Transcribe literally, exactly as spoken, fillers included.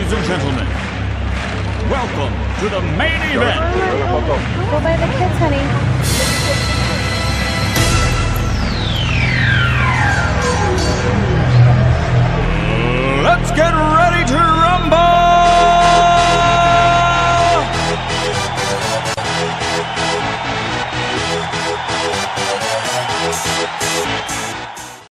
Ladies and gentlemen, welcome to the main event. Go by the kids, honey.